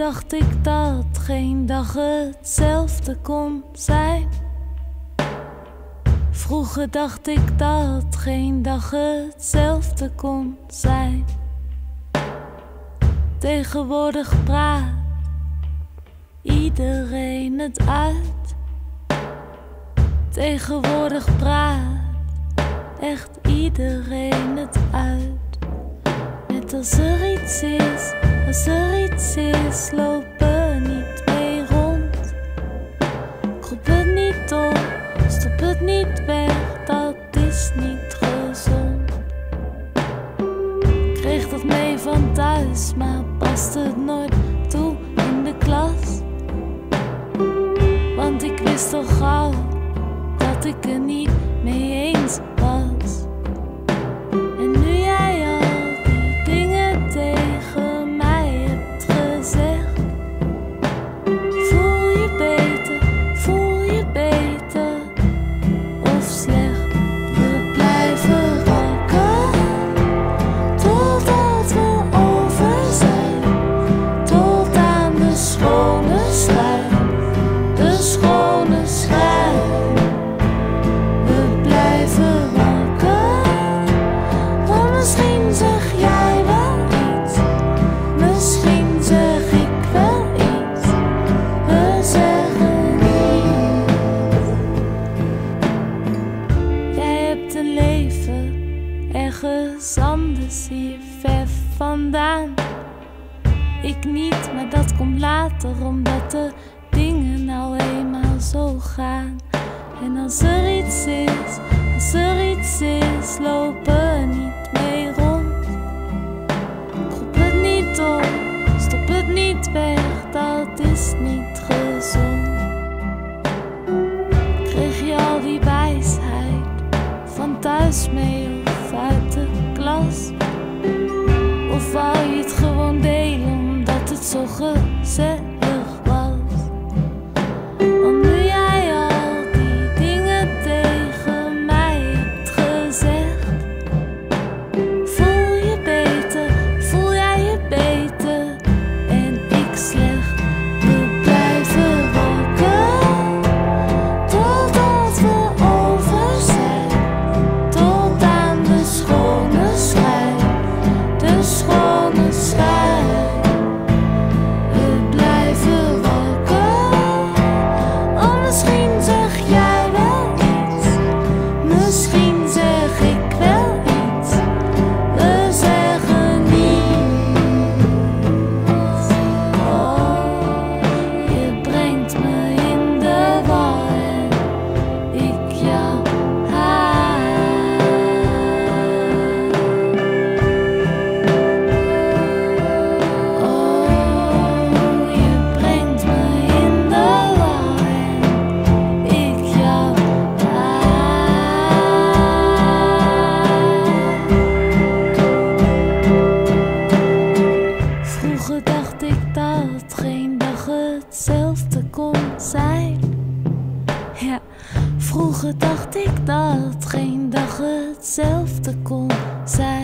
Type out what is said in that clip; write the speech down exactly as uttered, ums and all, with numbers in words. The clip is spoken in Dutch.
dacht ik dat geen dag hetzelfde kon zijn. Vroeger dacht ik dat geen dag hetzelfde kon zijn. Tegenwoordig praat iedereen het uit. Tegenwoordig praat echt iedereen het uit. Net als er iets is, als er iets is, lopen niet mee rond. Roep het niet op, stop het niet weg, dat is niet gezond. Ik kreeg dat mee van thuis, maar past het nooit toe in de klas. Want ik wist al gauw dat ik er niet mee eens was. En nu jij al die dingen tegen mij hebt gezegd, voel je beter, voel je beter of slecht. We blijven rocken totdat we over zijn, tot aan de schone schijn, de schone schijn. We blijven rocken, want misschien zeg jij wel iets, misschien zeg ik wel iets, we zeggen niet. Jij hebt een leven ergens anders hier ver vandaan. Ik niet, maar dat komt later, omdat de dingen nou eenmaal zo gaan. En als er iets is, als er iets is, lopen niet mee rond. Roep het niet op, stop het niet weg, dat is niet gezond. Kreeg je al die wijsheid van thuis mee of uit de klas? Of wou je het gewoon delen omdat het zo gezellig was? Want nu jij al die dingen tegen mij hebt gezegd, voel je beter, voel jij je beter en ik slecht. We blijven rocken totdat we over zijn, tot aan de schone schijn, de schone schijn. We blijven rocken, oh misschien zeg jij wel iets, misschien zeg ik wel iets, we zeggen niets. Oh, je brengt me in de war en ik jou haat. Oh, je brengt me in de war en ik jou haat. Vroeger dacht ik dat geen dag hetzelfde kon zijn. Ja, vroeger dacht ik dat geen dag hetzelfde kon zijn.